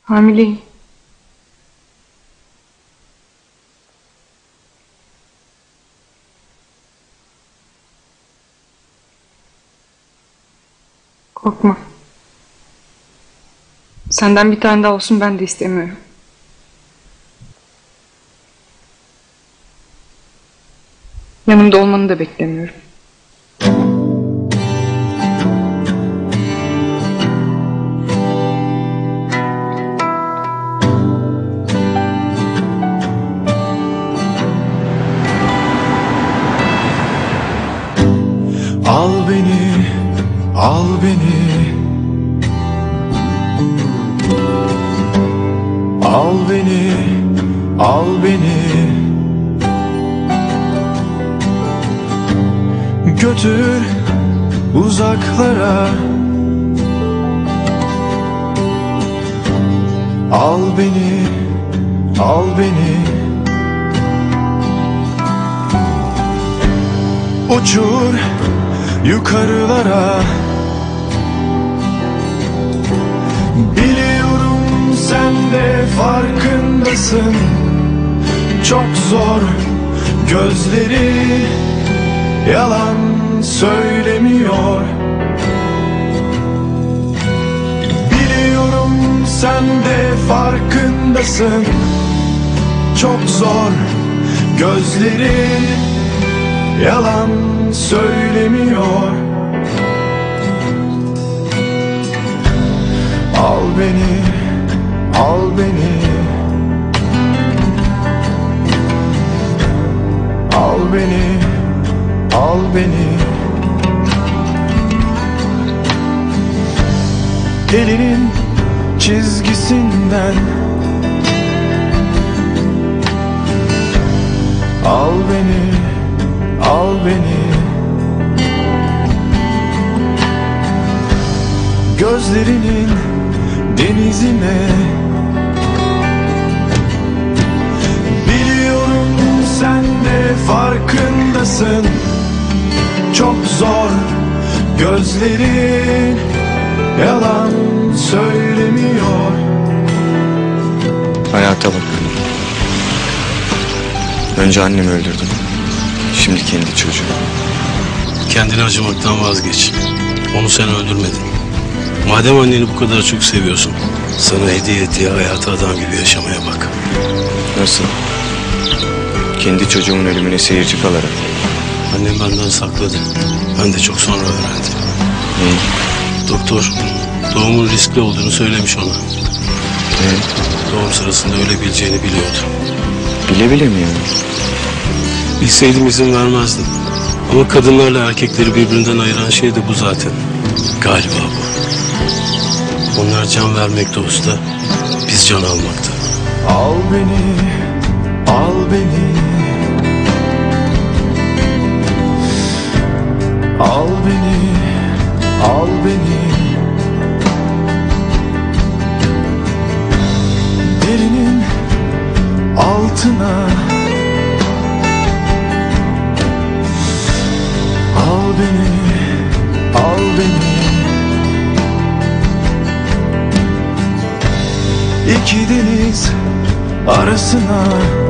Hamileyim. Korkma. Senden bir tane daha olsun ben de istemiyorum. Yanımda olmanı da beklemiyorum. Al beni, al beni, al beni, al beni, götür uzaklara. Al beni, al beni, uçur yukarılara. Biliyorum sen de farkındasın, çok zor, gözleri yalan söylemiyor. Biliyorum sen de farkındasın, çok zor, gözleri yalan söylemiyor. Al beni, al beni, al beni, al beni. Elinin çizgisinden al beni, al beni. Gözlerinin denizine. Biliyorum sen de farkındasın, çok zor, gözlerin yalan söylemiyor. Hayata bak. Önce annemi öldürdün, şimdi kendi çocuğu. Kendini acımaktan vazgeç. Onu sen öldürmedin. Madem anneni bu kadar çok seviyorsun, sana hediye ettiği hayatı adam gibi yaşamaya bak. Nasıl? Kendi çocuğumun ölümüne seyirci kalarak. Annem benden sakladı. Ben de çok sonra öğrendim. Neyi? Doktor doğumun riskli olduğunu söylemiş ona. Ne? Doğum sırasında ölebileceğini biliyordu. Bile bile mi yani? Bilseydim izin vermezdim. Ama kadınlarla erkekleri birbirinden ayıran şey de bu zaten. Galiba bu. Onlar can vermekte usta, biz can almakta. Al beni, al beni, al beni, al beni. Derinin altına al beni, al beni. İki deniz arasına.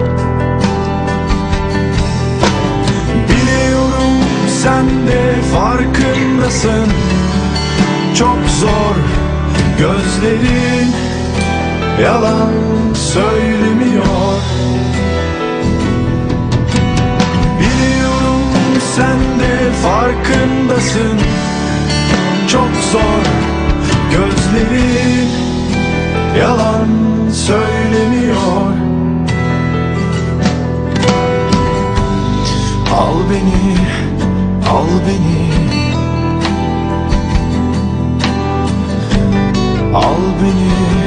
Biliyorum sen de farkındasın, çok zor, gözlerin yalan söylemiyor. Biliyorum sen de farkındasın, çok zor, gözlerin yalan söylemiyor. Al beni, al beni, al beni.